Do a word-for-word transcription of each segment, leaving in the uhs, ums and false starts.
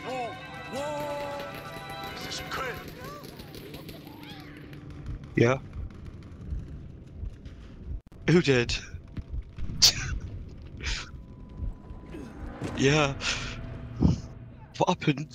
Whoa, whoa. Is this a crib? Yeah. Who did? Yeah. What happened?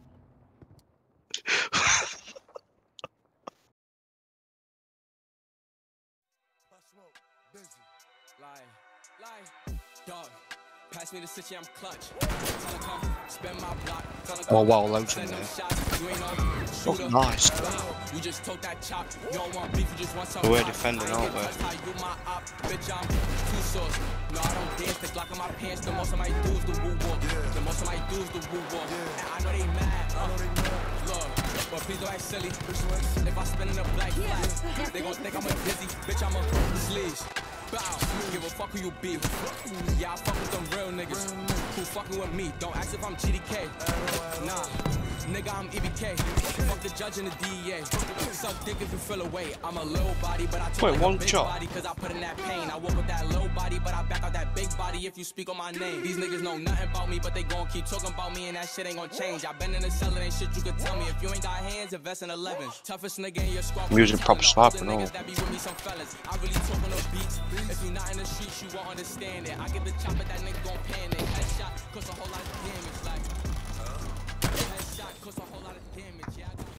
Lie, lie, dog. Pass me the city, I'm clutch. Tell her come, spend my block. Tell her Oh come, wow, loads in send there. them shots. You ain't no Oh, shooter. nice. You just took that chop. You don't want beef, you just want some. But we're rock. defending, I ain't aren't get we? touched how you my op. Bitch, I'm two sauce. No, I don't dance. The Glock in my pants. The most of my dudes the woo walk. The most of my dudes the woo walk. And I know they mad. Uh, look, but please don't act silly. If I spin in a black flag, they gon' think I'm a dizzy. Bitch, I'm a sleaze. Bow, give a fuck who you be. Yeah, I fuck with them real niggas who fucking with me. Don't ask if I'm G D K. Nah, nigga, I'm E B K. Fuck the judge and the D E A. Suck dick if you feel away. I'm a little body, but I talk Wait, like one a big shot? body cause I put in that pain. I walk with that low body, but I back out that big body if you speak on my name. These niggas know nothing about me, but they gon' keep talking about me and that shit ain't gon' change. I been in the cellar, ain't shit you could tell me. If you ain't got hands, invest in eleven. Toughest nigga in your squad. I'm using proper sniper and all. That be with me, some fellas. I really talk on the beats. If you not in the streets, you won't understand it. I get the chopper, that nigga gon' panic. Headshot, cause a whole lot of damage. Like, headshot, cause a whole lot of damage. Yeah, I got